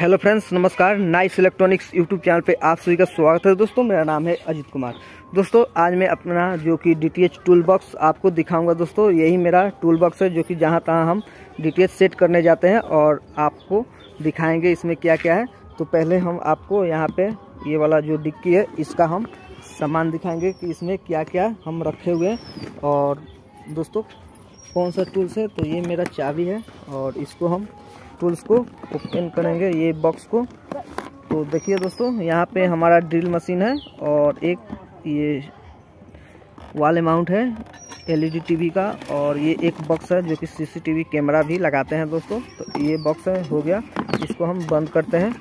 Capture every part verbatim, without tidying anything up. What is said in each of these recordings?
Hello friends, नमस्कार। Nice electronics YouTube channel पे आप सभी का स्वागत है। दोस्तों मेरा नाम है अजीत कुमार। दोस्तों आज मैं अपना जो कि डीटीएच टूल बॉक्स आपको दिखाऊंगा। दोस्तों यही मेरा टूल बॉक्स है जो कि जहां तहां हम डीटीएच सेट करने जाते हैं और आपको दिखाएंगे इसमें क्या क्या है। तो पहले हम आपको यहाँ पे ये वाला जो डिक्की है इसका हम सामान दिखाएंगे कि इसमें क्या क्या हम रखे हुए हैं और दोस्तों कौन सा टूल्स है। तो ये मेरा चाबी है और इसको हम टूल्स को ओपन करेंगे, ये बॉक्स को। तो देखिए दोस्तों यहाँ पे हमारा ड्रिल मशीन है और एक ये वॉल माउंट है एलईडी टीवी का, और ये एक बॉक्स है जो कि सीसीटीवी कैमरा भी लगाते हैं दोस्तों। तो ये बॉक्स है, हो गया। इसको हम बंद करते हैं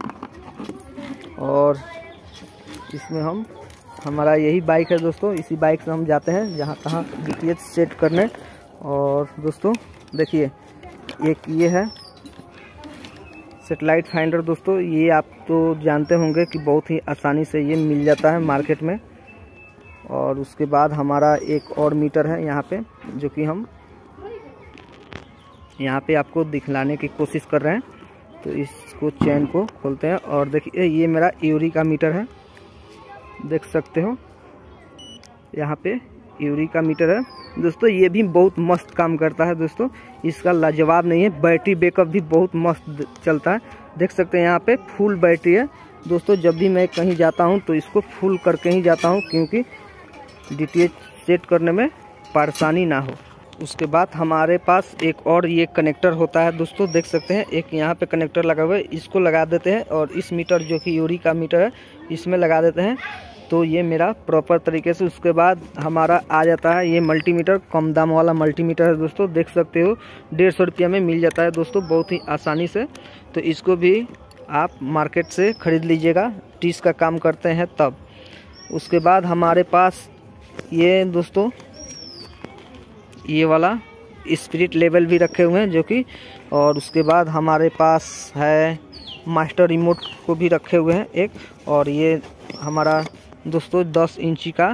और इसमें हम हमारा यही बाइक है दोस्तों, इसी बाइक से हम जाते हैं जहाँ तहाँ डीटीएच सेट करने। और दोस्तों देखिए एक ये है सेटेलाइट फाइंडर। दोस्तों ये आप तो जानते होंगे कि बहुत ही आसानी से ये मिल जाता है मार्केट में। और उसके बाद हमारा एक और मीटर है यहाँ पे जो कि हम यहाँ पे आपको दिखलाने की कोशिश कर रहे हैं। तो इसको चैन को खोलते हैं और देखिए ये मेरा यूरी का मीटर है, देख सकते हो यहाँ पे यूरी का मीटर है दोस्तों। ये भी बहुत मस्त काम करता है दोस्तों, इसका लाजवाब नहीं है। बैटरी बैकअप भी बहुत मस्त चलता है, देख सकते हैं यहाँ पे फुल बैटरी है दोस्तों। जब भी मैं कहीं जाता हूँ तो इसको फुल करके ही जाता हूँ क्योंकि डीटीएच सेट करने में परेशानी ना हो। उसके बाद हमारे पास एक और ये कनेक्टर होता है दोस्तों, देख सकते हैं एक यहाँ पे कनेक्टर लगा हुआ है, इसको लगा देते हैं और इस मीटर जो कि यूरी का मीटर है इसमें लगा देते हैं। तो ये मेरा प्रॉपर तरीके से। उसके बाद हमारा आ जाता है ये मल्टीमीटर, कम दाम वाला मल्टीमीटर है दोस्तों, देख सकते हो डेढ़ सौ रुपया में मिल जाता है दोस्तों बहुत ही आसानी से। तो इसको भी आप मार्केट से ख़रीद लीजिएगा, तीस का काम करते हैं तब। उसके बाद हमारे पास ये दोस्तों ये वाला स्पिरिट लेवल भी रखे हुए हैं जो कि, और उसके बाद हमारे पास है मास्टर रिमोट को भी रखे हुए हैं एक। और ये हमारा दोस्तों दस इंची का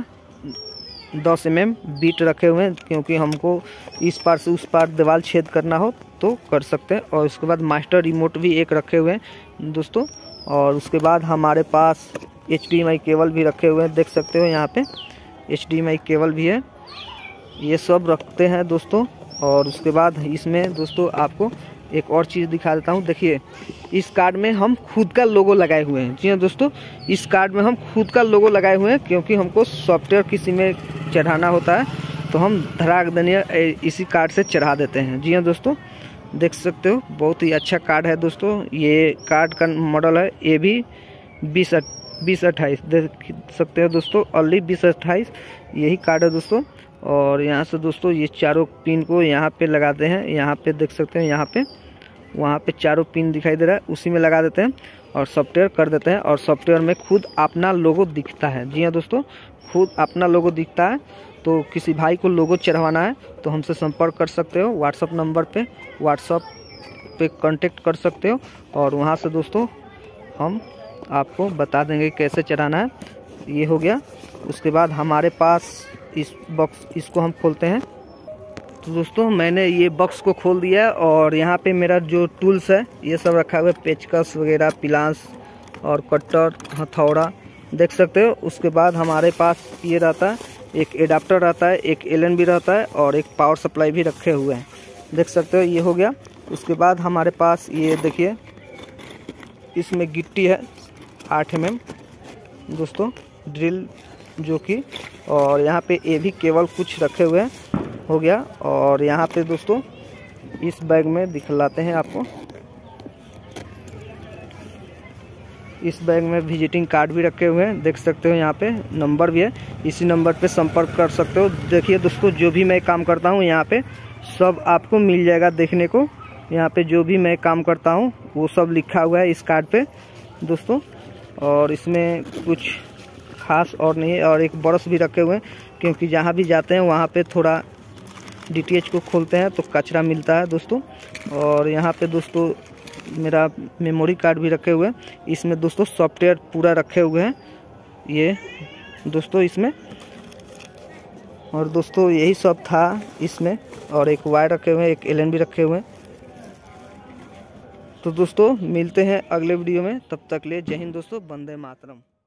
दस एम एम बीट रखे हुए हैं क्योंकि हमको इस पार से उस पार दीवार छेद करना हो तो कर सकते हैं। और उसके बाद मास्टर रिमोट भी एक रखे हुए हैं दोस्तों। और उसके बाद हमारे पास H D M I cable भी रखे हुए हैं, देख सकते हो यहाँ पे H D M I cable भी है, ये सब रखते हैं दोस्तों। और उसके बाद इसमें दोस्तों आपको एक और चीज़ दिखा देता हूँ। देखिए इस कार्ड में हम खुद का लोगो लगाए हुए हैं। जी हाँ दोस्तों, इस कार्ड में हम खुद का लोगो लगाए हुए हैं क्योंकि हमको सॉफ्टवेयर किसी में चढ़ाना होता है तो हम धड़ाक दनिया इसी कार्ड से चढ़ा देते हैं। जी हाँ दोस्तों, देख सकते हो बहुत ही अच्छा कार्ड है दोस्तों। ये कार्ड का मॉडल है ए भी बीस बीस अट्ठाईस, देख सकते हो दोस्तों, ओनली बीस अट्ठाईस यही कार्ड है दोस्तों। और यहाँ से दोस्तों ये चारों पिन को यहाँ पे लगाते हैं, यहाँ पे देख सकते हैं, यहाँ पे वहाँ पे चारों पिन दिखाई दे रहा है, उसी में लगा देते हैं और सॉफ्टवेयर कर देते हैं। और सॉफ्टवेयर में खुद अपना लोगो दिखता है। जी हाँ दोस्तों, खुद अपना लोगो दिखता है। तो किसी भाई को लोगो चढ़वाना है तो हमसे संपर्क कर सकते हो व्हाट्सअप नंबर पे, व्हाट्सअप पे कांटेक्ट कर सकते हो और वहाँ से दोस्तों हम आपको बता देंगे कैसे चढ़ाना है। ये हो गया। उसके बाद हमारे पास इस बॉक्स इसको हम खोलते हैं। तो दोस्तों मैंने ये बॉक्स को खोल दिया है और यहाँ पे मेरा जो टूल्स है ये सब रखा हुआ है, पेचकस वगैरह, पिलास और कटर, हथौड़ा, देख सकते हो। उसके बाद हमारे पास ये रहता है एक एडाप्टर रहता है, एक एलन भी रहता है और एक पावर सप्लाई भी रखे हुए हैं, देख सकते हो। ये हो गया। उसके बाद हमारे पास ये देखिए इसमें गिट्टी है आठ एम एम दोस्तों, ड्रिल जो कि, और यहाँ पे ये भी केवल कुछ रखे हुए हैं, हो गया। और यहाँ पे दोस्तों इस बैग में दिखलाते हैं आपको, इस बैग में विजिटिंग कार्ड भी रखे हुए हैं, देख सकते हो। यहाँ पे नंबर भी है, इसी नंबर पे संपर्क कर सकते हो। देखिए दोस्तों जो भी मैं काम करता हूँ यहाँ पे सब आपको मिल जाएगा देखने को। यहाँ पे जो भी मैं काम करता हूँ वो सब लिखा हुआ है इस कार्ड पे दोस्तों। और इसमें कुछ खास और नहीं है। और एक ब्रश भी रखे हुए हैं क्योंकि जहाँ भी जाते हैं वहाँ पे थोड़ा डीटीएच को खोलते हैं तो कचरा मिलता है दोस्तों। और यहाँ पे दोस्तों मेरा मेमोरी कार्ड भी रखे हुए हैं, इसमें दोस्तों सॉफ्टवेयर पूरा रखे हुए हैं ये दोस्तों इसमें। और दोस्तों यही सब था इसमें। और एक वायर रखे हुए हैं, एक एलन भी रखे हुए हैं। तो दोस्तों मिलते हैं अगले वीडियो में, तब तक लिए जय हिंद दोस्तों, वंदे मातरम।